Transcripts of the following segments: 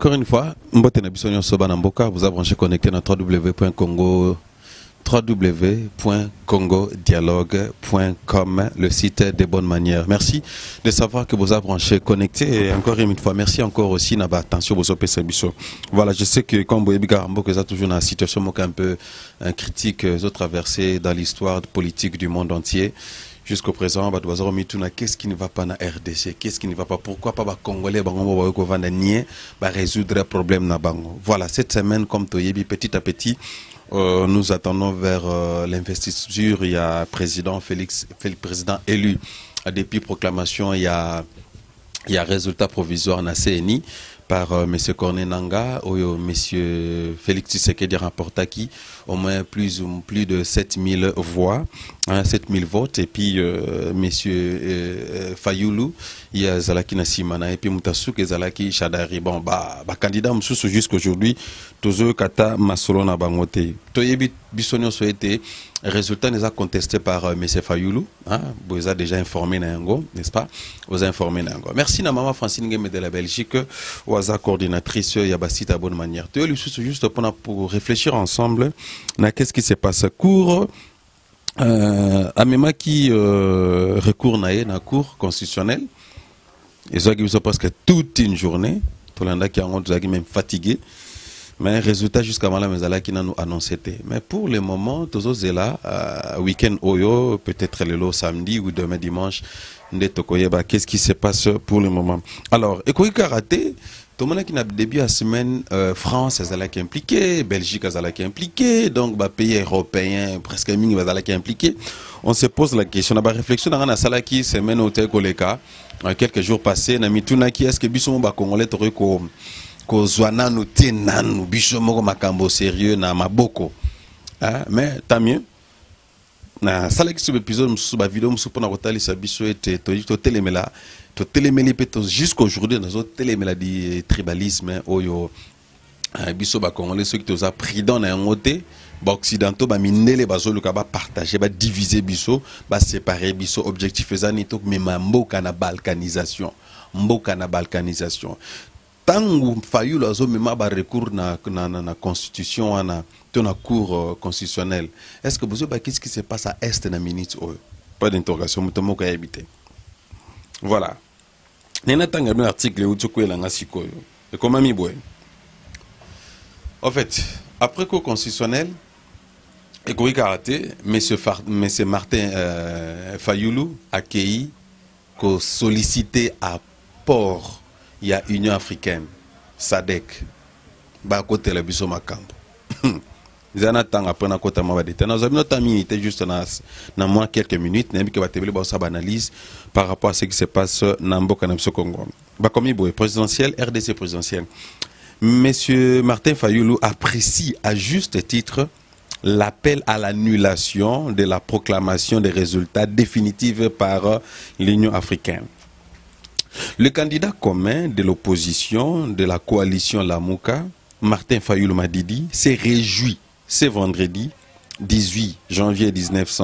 Encore une fois, Mbotena Bissonio Sobana Mboka, vous avez branché connecté dans www.congodialogue.com, le site des bonnes manières. Merci de savoir que vous avez branché connecté. Et encore une fois, merci encore aussi Naba attention vous opé Bisso. Voilà, je sais que comme vous avez toujours dans la situation un peu critique, traversée dans l'histoire politique du monde entier. Jusqu'au présent, qu'est-ce qui ne va pas dans la RDC? Qu'est-ce qui ne va pas? Pourquoi pas les Congolais résoudre le problème na bango? Voilà, cette semaine, comme Toyebi, petit à petit, nous attendons vers l'investiture. Il y a président président élu. Depuis proclamation, il y a résultat provisoire na CNI par M. Corné Nanga ou M. Félix Tshisekedi rapporta qui au moins plus de 7000 voix, 7000 votes, et puis M. Fayoulou, il y a Zalaki Nassimana, et puis Moutasouk Zalaki Chadari. Bon, candidat Moussou jusqu'aujourd'hui, Tozo Kata Masolona Bangote. Toyebi Bissonio souhaité, résultat n'est pas contesté par M. Fayoulou. Vous avez déjà informé Nango, n'est-ce pas? Vous avez informé Nango. Merci à Maman Francine Ngueme de la Belgique, ou à sa coordinatrice Yabasita bonne manière. Toyebi juste pour réfléchir ensemble. Qu'est-ce qui se passe? Cours Amema qui recourt na cour constitutionnelle. Ils ont presque toute une journée. Tout le monde qui a même fatigué. Mais résultat jusqu'à maintenant, qui nous annoncé. Mais pour le moment, tous ces là, week-end oyo, peut-être le samedi ou demain dimanche, qu'est-ce qui se passe pour le moment? Alors, et quoi karaté? Tout le monde qui n'a début à semaine, France est impliquée, Belgique est impliquée, donc pays européens presque ming est impliqué. On se pose la question, on a réflexion dans la salle qui semaine au tel koleka, quelques jours passés, na mituna qui est-ce que bisou ba congolais ko zwana no tenanu bisou moko makambo sérieux na maboko. Mais tant mieux. Na salle qui sub épisode musu ba vidéo musu pona kotalisa bisou était to telemela. To téléméli jusqu'aujourd'hui dans notre téléméla du tribalisme oyo biso ba congolais ceux qui te ont pris dans un côté occidentaux ba minele ba zoluka ba partager ba diviser biso ba séparer biso objectif ezani to mema mboka na balkanisation tangu Fayulu azo mema ba recours na constitution na to na cour constitutionnelle. Est-ce que vous qu'est-ce qui se passe à est na minute oyo? Pas d'interrogation mutomo ka habiter. Voilà. Nenatanga un article où tu es là ngasiko. Et comment mi boy. En fait, après cours constitutionnel et quoi karaté, monsieur Martin Fayoulou accueilli qu'au sollicité à port il y a Union africaine SADC ba côté la biso makambo. Zanatang après na kota mabadete. Nous avons notre minute juste dans moins quelques minutes, n'importe quoi télé ba analyse par rapport à ce qui se passe dans Mboka na Congo. Ba comme boy présidentiel RDC présidentiel. Monsieur Martin Fayoulou apprécie à juste titre l'appel à l'annulation de la proclamation des résultats définitifs par l'Union africaine. Le candidat commun de l'opposition de la coalition Lamouka, Martin Fayoulou Madidi, s'est réjoui ce vendredi 18 janvier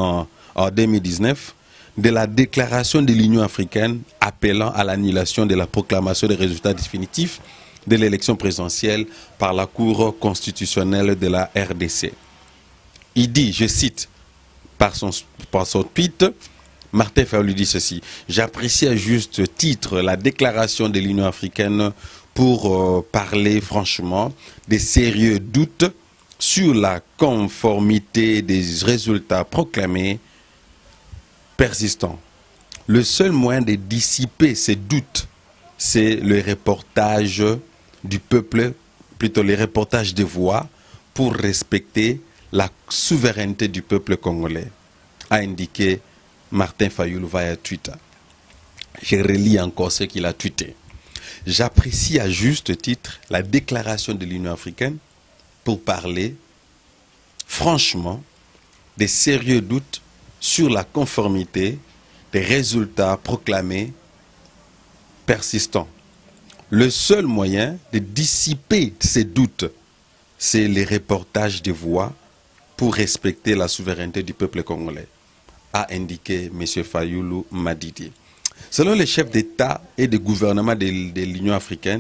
2019 de la déclaration de l'Union africaine appelant à l'annulation de la proclamation des résultats définitifs de l'élection présidentielle par la Cour constitutionnelle de la RDC. Il dit, je cite, par son tweet, Martin Fayoulou dit ceci: j'apprécie à juste titre la déclaration de l'Union africaine pour parler franchement des sérieux doutes sur la conformité des résultats proclamés persistants. Le seul moyen de dissiper ces doutes, c'est le reportage du peuple, plutôt le reportage des voix pour respecter la souveraineté du peuple congolais, a indiqué Martin Fayoulou via Twitter. Je relis encore ce qu'il a tweeté. J'apprécie à juste titre la déclaration de l'Union africaine pour parler franchement des sérieux doutes sur la conformité des résultats proclamés persistants. Le seul moyen de dissiper ces doutes, c'est les reportages des voix pour respecter la souveraineté du peuple congolais, a indiqué M. Fayoulou Madidi. Selon les chefs d'État et de gouvernement de l'Union africaine,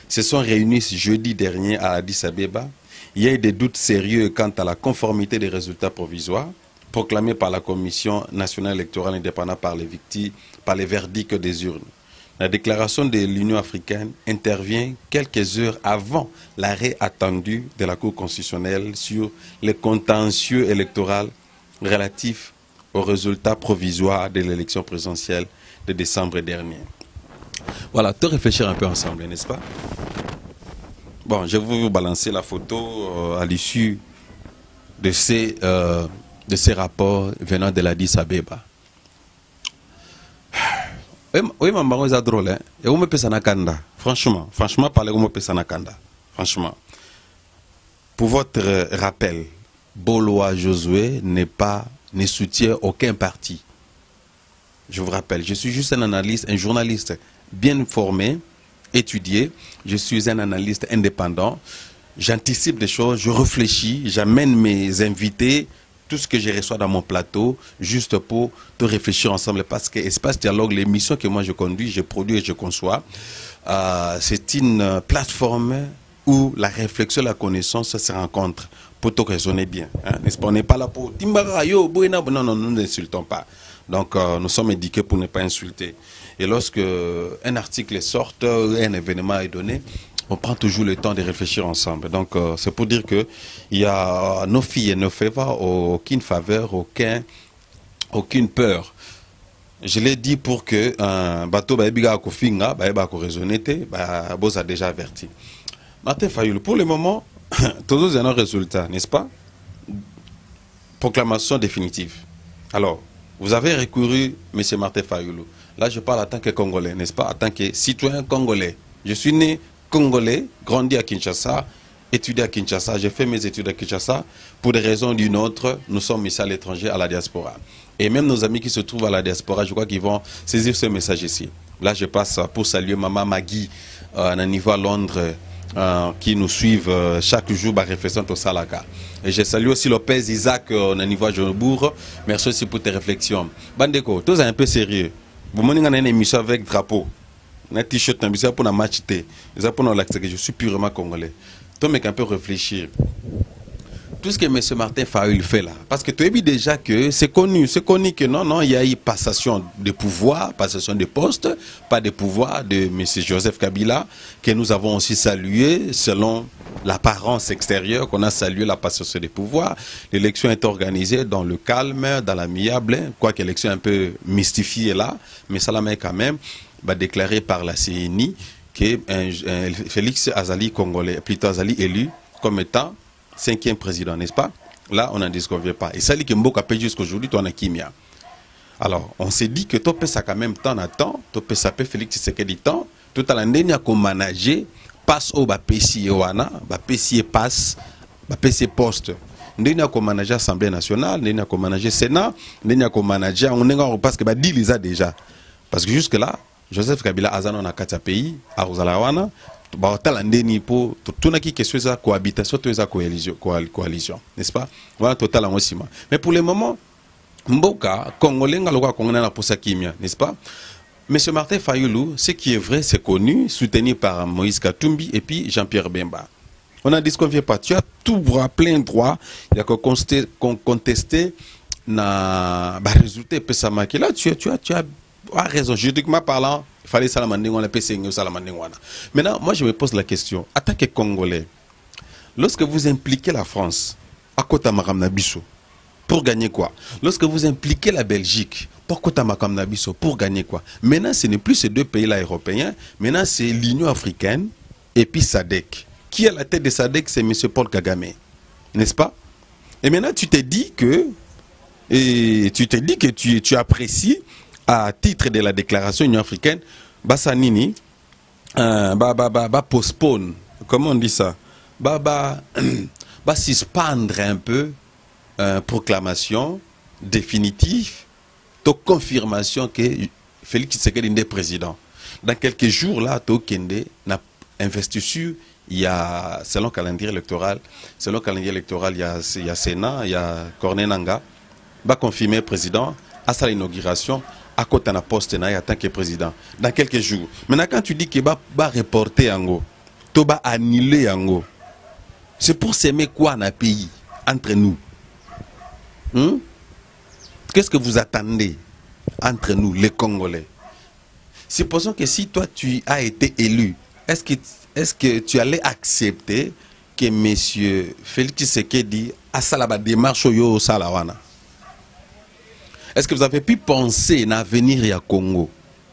se sont réunis ce jeudi dernier à Addis Abeba. Il y a eu des doutes sérieux quant à la conformité des résultats provisoires proclamés par la Commission nationale électorale indépendante par les verdicts des urnes. La déclaration de l'Union africaine intervient quelques heures avant l'arrêt attendu de la Cour constitutionnelle sur les contentieux électoraux relatifs aux résultats provisoires de l'élection présidentielle de décembre dernier. Voilà, tout réfléchir un peu ensemble, n'est-ce pas? Bon, je vais vous balancer la photo à l'issue de ces rapports venant de l'Addis Abeba. Oui, maman, c'est drôle, hein? Et vous me pèsez Nakanda. Franchement, parlez, vous me pèsez Nakanda. Franchement. Pour votre rappel, Boloa Josué ne soutient aucun parti. Je vous rappelle, je suis juste un analyste, un journaliste bien formé, étudié. Je suis un analyste indépendant. J'anticipe des choses, je réfléchis, j'amène mes invités, tout ce que je reçois dans mon plateau, juste pour te réfléchir ensemble. Parce que Espace Dialogue, l'émission que moi je conduis, je produis et je conçois, c'est une plateforme où la réflexion et la connaissance se rencontrent pour te raisonner bien. Hein? N'est-ce pas? On n'est pas là pour... Non, non, nous n'insultons pas. Donc, nous sommes éduqués pour ne pas insulter. Et lorsque un article sort, un événement est donné, on prend toujours le temps de réfléchir ensemble. Donc, c'est pour dire que il y a nos filles et nos faveurs, aucune faveur, aucune peur. Je l'ai dit pour que un bateau a déjà averti. Martin Fayoulou, pour le moment, tous nos résultats, n'est-ce pas? Proclamation définitive. Alors, vous avez recouru, M. Martin Fayoulou. Là, je parle en tant que Congolais, n'est-ce pas? En tant que citoyen congolais. Je suis né Congolais, grandi à Kinshasa, étudié à Kinshasa. J'ai fait mes études à Kinshasa. Pour des raisons d'une autre, nous sommes ici à l'étranger, à la diaspora. Et même nos amis qui se trouvent à la diaspora, je crois qu'ils vont saisir ce message ici. Là, je passe pour saluer Maman Magui, à un niveau à Londres, qui nous suivent chaque jour, réflexion au Salaka. Et je salue aussi Lopez Isaac, à un niveau à Johannesburg. Merci aussi pour tes réflexions. Bandeko, tous un peu sérieux. Vous m'avez une émission avec drapeau. Un t-shirt, un pour la match T. Je suis purement congolais. Toi, mec, un peu réfléchir. Tout ce que M. Martin Fayoulou fait là, parce que tu as vu déjà que c'est connu que non, il y a eu passation de pouvoir, passation de poste, pas de pouvoir de M. Joseph Kabila, que nous avons aussi salué selon l'apparence extérieure, qu'on a salué la passation de pouvoir. L'élection est organisée dans le calme, dans l'amiable, quoique l'élection un peu mystifiée là, mais ça la met quand même, déclaré par la CNI que Félix Azali congolais, plutôt Azali élu comme étant 5e président, n'est-ce pas? Là, on n'en disconvient pas. Et ça dit que Mboka paye jusqu'aujourd'hui, tu en as Kimia. Alors, on s'est dit que tu peux ça quand même temps à temps, tu peux ça Félix Tshisekedi temps, tout à l'année, comme manager, passe au PC Wana, PC passe, PC poste. Nous avons manager Assemblée nationale, nous avons manager Sénat, nous avons manager, on est parce que dit les a déjà. Parce que jusque-là, Joseph Kabila Azano na kati pays, à Rosalawana, pour tout qui question ça cohabitation tout ça coalition, n'est-ce pas? Voilà total en aussi. Mais pour le moment, Mboka congolais ngaloka congolais na posa kimia, n'est-ce pas? Monsieur Martin Fayoulou, ce qui est vrai, c'est connu, soutenu par Moïse Katumbi et puis Jean-Pierre Bemba. On a dit qu'on vient pas. Tu as tout droit, plein droit. Il y a qu'on contester na résultat pesamaki. Là, tu as raison. Juridiquement parlant, il fallait salamanding, on l'appelle Seigneur salamanding. Maintenant, moi, je me pose la question. En tant que Congolais, lorsque vous impliquez la France, à côté de Nabiso, pour gagner quoi? Lorsque vous impliquez la Belgique, pour côté de Nabiso, pour gagner quoi? Maintenant, ce n'est plus ces deux pays-là européens. Maintenant, c'est l'Union africaine et puis SADC. Qui est à la tête de SADC? C'est M. Paul Kagame. N'est-ce pas? Et maintenant, tu te dis que tu apprécies à titre de la déclaration Union africaine, Bassanini, postpone, comment on dit ça, suspendre un peu proclamation définitive de confirmation que Félix Tshisekedi est président. Dans quelques jours là, Tokende n'a investiture. Il y a, selon le calendrier électoral, il y a Sénat, il y a Corneille Nangaa, va confirmer président à sa inauguration. À côté de la poste en tant que président, dans quelques jours. Maintenant, quand tu dis qu'il va reporter en haut, Toba annulé yango. C'est pour s'aimer quoi dans le pays, entre nous? Qu'est-ce que vous attendez entre nous, les Congolais? Supposons que si toi tu as été élu, est-ce que tu allais accepter que M. Félix Tshisekedi a ça la démarche au Salawana? Est-ce que vous avez pu penser à l'avenir au Congo?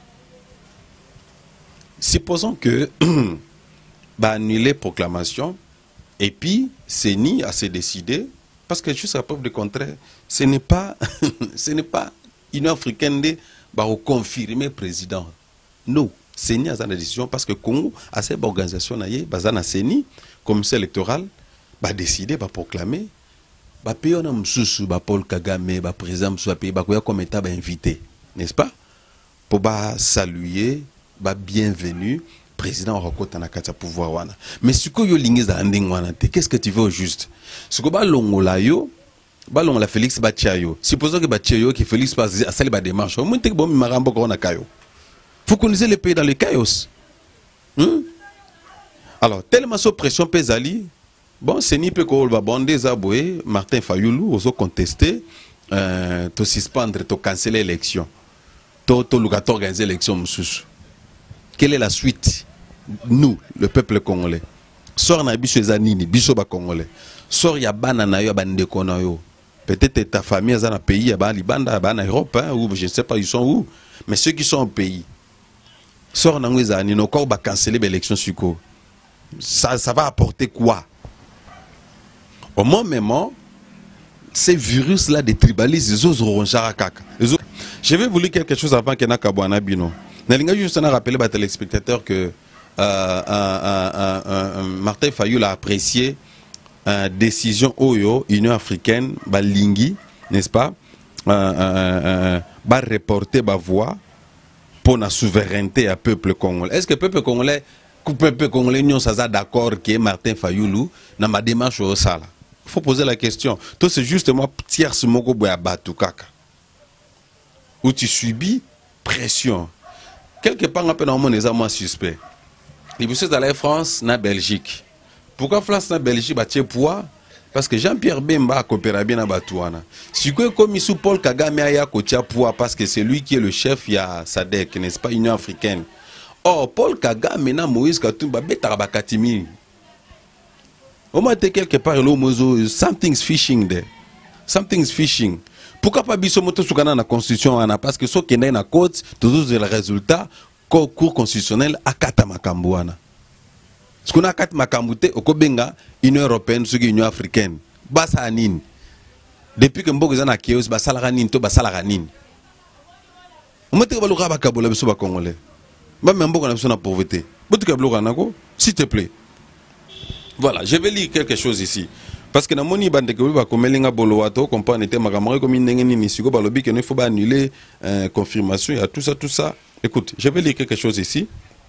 Supposons que annuler la proclamation et puis CENI a se décidé, parce que jusqu'à preuve de contraire, ce n'est pas Union africaine de confirmer président. Non, CENI a une décision parce que Congo a cette organisation basée CENI, commissaire électoral, a décidé, a proclamer, pays on a msusu, Paul Kagame, président msusu pays, comme état invité, n'est-ce pas? Pour saluer, bienvenue, président Rakota na kati pouvoir wana. Mais ce que yo lingis da nding wana te, qu'est-ce que tu veux au juste? Ce que longola yo, longola Félix Bachiayo. Supposons que Bachiayo qui Félix passe à celle démarche. Au moins te bon marambo ko na kayo. Faut connaître les pays dans le chaos. Alors, tellement sous pression pesali, bon, c'est ni peu ko ba bondé zaboué, Martin Fayulu oso contester to suspendre, to canceller l'élection. To organiser l'élection msusu. Quelle est la suite? Nous, le peuple congolais. Sort na biso ezanini, biso ba congolais. Sort ya bana na yo bandeko na yo. Peut-être ta famille est dans un pays, ya ba libanda, ba na Europe, ou je ne sais pas ils sont où. Mais ceux qui sont au pays. Sort na ngwezani, no corps ba canceller l'élection suko. Ça va apporter quoi? Au moment, ces virus-là de tribalisme, ils osent kaka. Je vais vous lire quelque chose avant que Nakabouana Bino. Je juste rappeler aux téléspectateurs que Martin Fayulu a apprécié la décision Oyo, Union africaine, Lingui, n'est-ce pas, reporter ma voix pour la souveraineté à peuple congolais. Est-ce que le peuple congolais nous sommes d'accord que Martin Fayulu n'a ma démarche au Sala? Il faut poser la question. Toi, c'est justement tierce moko boya batu kaka. Où tu subis pression. Quelque part, on peut normalement les moins suspects. Les bus d'aller en France, na Belgique. Pourquoi France na Belgique bat poids? Parce que Jean-Pierre Bemba a coopéré bien à Batouana. Si vous comme sous Paul Kagame a coaché poids parce que c'est lui qui est le chef, il y a SADC, n'est-ce pas, Union africaine. Or, Paul Kagame maintenant Moïse Katumba betara Katimi. Au moins quelque part something's fishing there. Something's fishing. Pourquoi pas bisomoto sukana na constitution ana parce que so kenda na côte tous les résultats cour constitutionnel akata makambu ana. Ce qu'on a akata makambu te okobenga Union européenne sur Union africaine. Basa nini. Depuis que mboko za na chaos basala nini to basala nini. Omete ba luka bakabola biso ba congolais. Ba mboko na biso na pauvreté. Botuka bloka nako s'il te plaît. Voilà, je vais lire quelque chose ici. Parce que dans mon ibande que va komelinga bolowato comprendre était makamari comme ndengeni ni siko balobi que ne faut pas annuler confirmation il y a tout ça. Écoute, je vais lire quelque chose ici.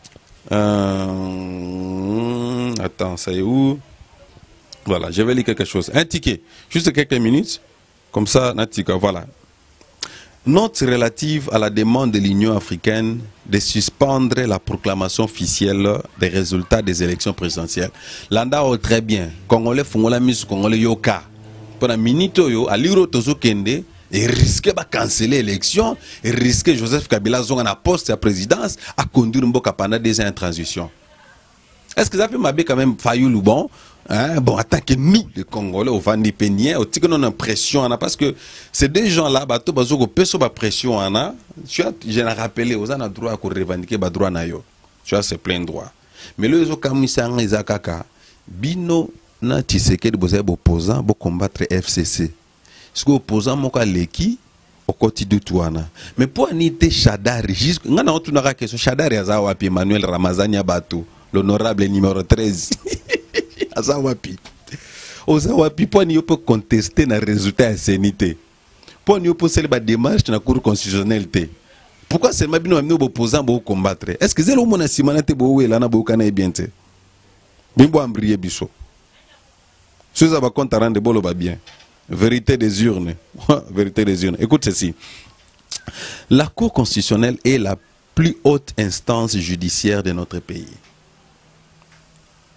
Attends, ça est où? Voilà, je vais lire quelque chose. Un ticket, juste quelques minutes. Comme ça, Natika, voilà. Note relative à la demande de l'Union africaine de suspendre la proclamation officielle des résultats des élections présidentielles. Landa très bien. Congolais fongola mis Congolais yoka. Pendant minute yo à liro tozo kende et risquer de canceller l'élection et risquer Joseph Kabila zonga na poste à présidence à conduire mboka pendant des ans de transition. Est-ce que ça peut m'aber quand même Fayulu bon? Hein? Bon, attends que nous, les Congolais, au Vandi Pénier, au Tigre, on a pression, parce que ces deux gens-là, bateau, bazo, peso, ba pression, tu as, je l'ai rappelé, aux a droit à revendiquer, ba droit na yo. Tu as, c'est plein droit. Mais le zo kamisang, izakaka, bino, na Tshisekedi, vous êtes opposant, pour combattre FCC. Ce que opposant, mon cas, l'équipe, au quotidien, touana. Mais pour aniter Chadari, jusqu'à, on a entendu la question, Chadari, Azawapi, Emmanuel Ramazania Batou, l'honorable numéro 13. Azawapi. Ozawapi, pour nous peut contester le résultat de CNT. Pour nous peut faire la démarche dans la Cour constitutionnelle. Pourquoi c'est ma bino nous opposants pour combattre? Est-ce que c'est le monde qui simanate bo là na bo kana bien te? Bimbo ambrier biso. Ce ça va compte rendre bolo ba bien. Vérité des urnes. Vérité des urnes. Écoute ceci. La Cour constitutionnelle est la plus haute instance judiciaire de notre pays.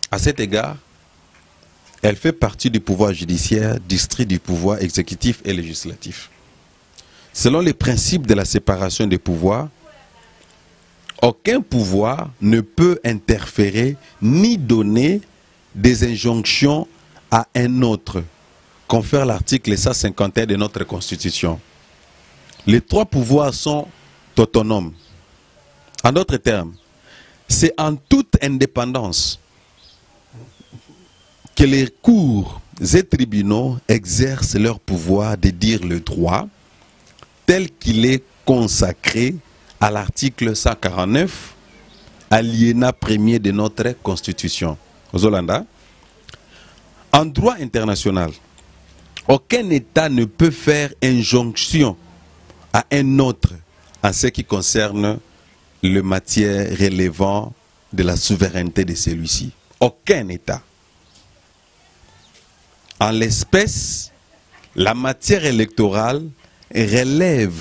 À cet égard, elle fait partie du pouvoir judiciaire, district du pouvoir exécutif et législatif. Selon les principes de la séparation des pouvoirs, aucun pouvoir ne peut interférer ni donner des injonctions à un autre, confère l'article 151 de notre Constitution. Les trois pouvoirs sont autonomes. En d'autres termes, c'est en toute indépendance que les cours et tribunaux exercent leur pouvoir de dire le droit tel qu'il est consacré à l'article 149, alinéa premier de notre Constitution. Zolanda, en droit international, aucun État ne peut faire injonction à un autre en ce qui concerne les matières relevant de la souveraineté de celui-ci. Aucun État. En l'espèce, la matière électorale relève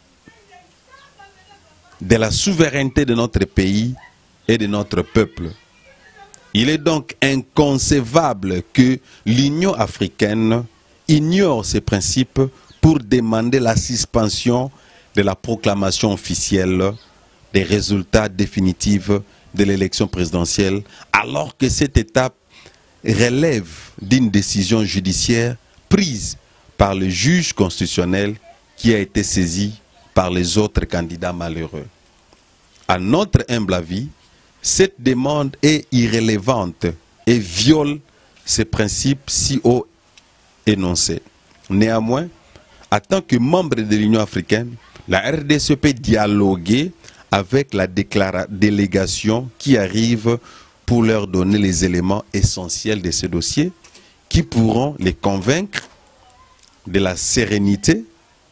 de la souveraineté de notre pays et de notre peuple. Il est donc inconcevable que l'Union africaine ignore ces principes pour demander la suspension de la proclamation officielle des résultats définitifs de l'élection présidentielle, alors que cette étape relève d'une décision judiciaire prise par le juge constitutionnel qui a été saisi par les autres candidats malheureux. À notre humble avis, cette demande est irrélevante et viole ces principes si haut énoncés. Néanmoins, en tant que membre de l'Union africaine, la RDC peut dialoguer avec la délégation qui arrive pour leur donner les éléments essentiels de ce dossier qui pourront les convaincre de la sérénité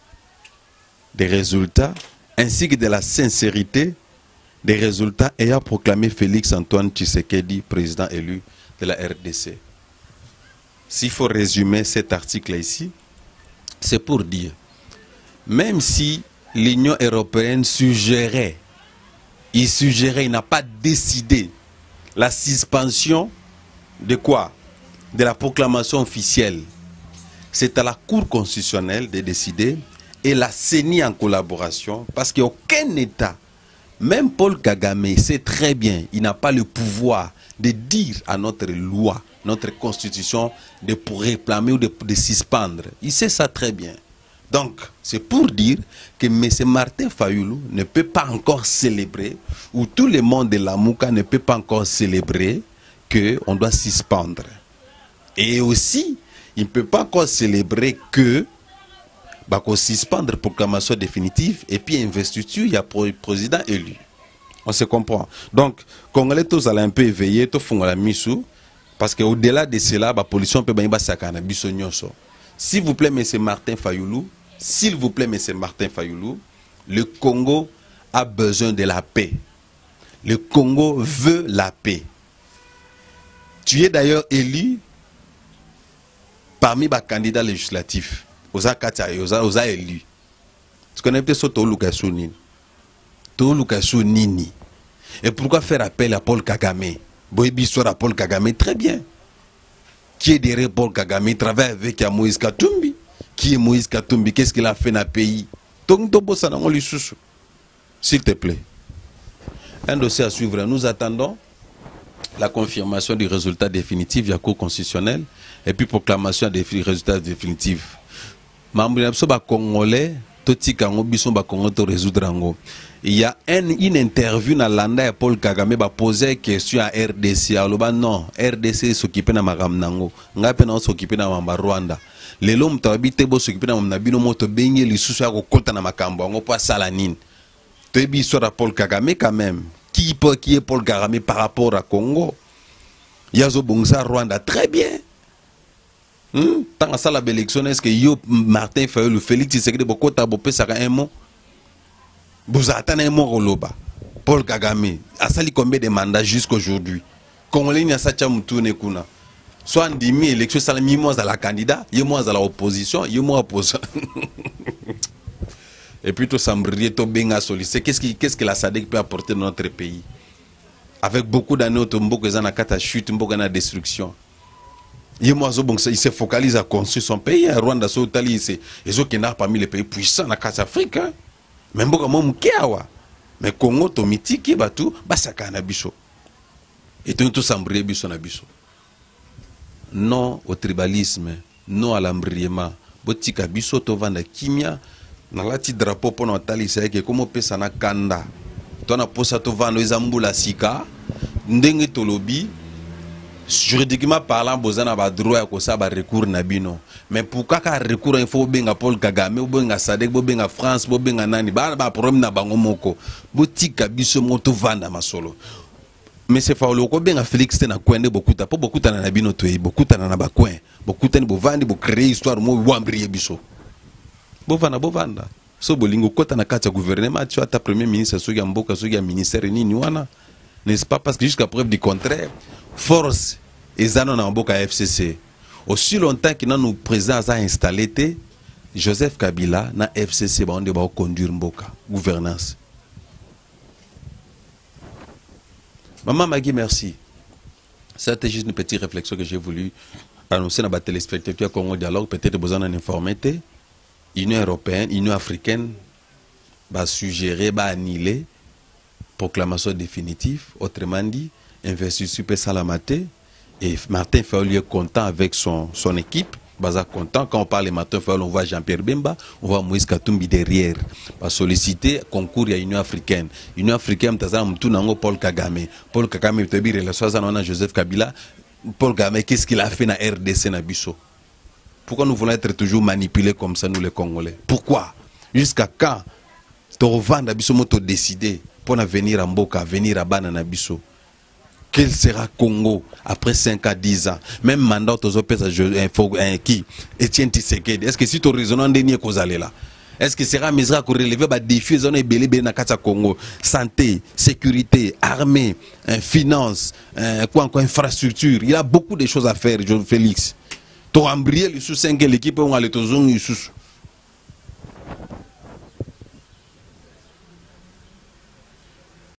des résultats ainsi que de la sincérité des résultats ayant proclamé Félix Antoine Tshisekedi, président élu de la RDC. S'il faut résumer cet article ici, c'est pour dire, même si l'Union européenne suggérait, il n'a pas décidé la suspension de quoi? De la proclamation officielle. C'est à la Cour constitutionnelle de décider et la CENI en collaboration, parce qu'aucun État, même Paul Kagame, sait très bien, il n'a pas le pouvoir de dire à notre loi, notre constitution, de réclamer ou de suspendre. Il sait ça très bien. Donc, c'est pour dire que M. Martin Fayoulou ne peut pas encore célébrer, ou tout le monde de la Mouka ne peut pas encore célébrer qu'on doit suspendre. Et aussi, il ne peut pas encore célébrer que qu'on suspendre la proclamation définitive et puis investiture, il y a président élu. On se comprend. Donc, Congolais, tous allaient un peu éveiller, tous font la mission, parce qu'au-delà de cela, la pollution peut bien s'accaner. S'il vous plaît, M. Martin Fayoulou, s'il vous plaît, M. Martin Fayoulou, le Congo a besoin de la paix. Le Congo veut la paix. Tu es d'ailleurs élu parmi les candidats législatifs. Oza élu. Tu connais peut-être Tolukasu Nini. Tolukasu Nini. Et pourquoi faire appel à Paul Kagame? Boyebi soit à Paul Kagame, très bien. Qui est derrière Paul Kagame? Il travaille avec Moïse Katumbi. Qui est Moïse Katumbi? Qu'est-ce qu'il a fait dans le pays? S'il te plaît. Un dossier à suivre. Nous attendons la confirmation du résultat définitif de la Cour constitutionnelle et puis proclamation des résultats définitifs. Congolais, il y a une interview dans l'anda et Paul Kagame va poser une question à RDC. Non, RDC s'occupe de Magamnango. Ngapena s'occupe de Rwanda. Les hommes t'habitent pour s'occuper de Mabino moto benye les sous à côté de Makambo. On pas salanine. Tu es sur Paul Kagame quand même. Qui est Paul Kagame par rapport à Congo? Yazo Bongsa Rwanda, très bien. Tant que la belle élection, est-ce que yo Martin Fayoulou, Félix Tshisekedi, beaucoup t'as bopé ça un mot. Vous attendez un mot Roloba. Paul Kagame a sali combien de mandats jusqu'aujourd'hui? Congolais n'y a sa tchamoutouné kuna. Soit en 10 000 élections, ça mis moi à la candidat, y moi à la opposition, y moi opposant. Et puis tout ça me tout benga sollicité. Qu'est-ce que la SADC peut apporter dans notre pays? avec beaucoup d'années Mboka eza na kata chute, Mboka na destruction. Il se focalise à construire son pays. Rwanda ils ont parmi les pays puissants dans l'Afrique. Mais Mboka Momukeawa. Mais Congo Tomitiki Batu Basaka na biso. Et tout s'embriller biso na biso. Non au tribalisme, non à l'embriement. Botika biso to vanda kimia na lati drapeau pour Nathalie c'est que comme pesa na kanda. Tona posa to vanda ezambula sika ndenge tolobi. Juridiquement parlant, bozana ba droit ko sa ba recours na bino. Mais pour kaka recours il faut benga Paul Kagame, benga Sadek, benga France, benga nani ba problème na bango moko. Botika biso moto vanda masolo. Mais c'est fa loko benga Félix te na kwende bokuta, po bokuta na bino to bokuta na ba coin. Bokuta ni bovandi bo créer histoire mo wambriye biso. Bovanda. So bolingo kota na kati ya gouvernement, tu as ta premier ministre soki mboka soki ya ministère nini wana. N'est-ce pas parce que jusqu'à preuve du contraire, force et Zanon en Mboka FCC. Aussi longtemps que nous président a installé Joseph Kabila na FCC on va conduire Mboka gouvernance. Maman Magui, merci. C'était juste une petite réflexion que j'ai voulu annoncer dans la téléspectateur Congo Dialogue. Peut-être besoin d'en informer. Union européenne, Union africaine va suggérer, va annuler proclamation définitive. Autrement dit, investiture peut Salamate. Et Martin Fayulu est content avec son équipe. Baza content. Quand on parle de Martin Fayulu, on voit Jean-Pierre Bemba, on voit Moïse Katumbi derrière. Va solliciter concours à l'Union africaine. L'Union africaine, Paul Kagame. Paul Kagame, Joseph Kabila. Paul Kagame, qu'est-ce qu'il a fait dans la RDC Nabiso? Pourquoi nous voulons être toujours manipulés comme ça, nous les Congolais? Pourquoi? Jusqu'à quand? Torvan Nabiso moto décidé pour venir à Mboka, venir à Bana Nabiso. Quel sera Congo après 5 à 10 ans? Même mandat qui Etienne Tshisekedi. Est-ce que si tu raisonnes dernier cause là? Est-ce que sera misra pour relever les défis zone belé na kata Congo? Santé, sécurité, armée, finance, quoi encore infrastructure. Il y a beaucoup de choses à faire, John Félix. Tu as embrayé le sous 5 l'équipe on a le tozong sous.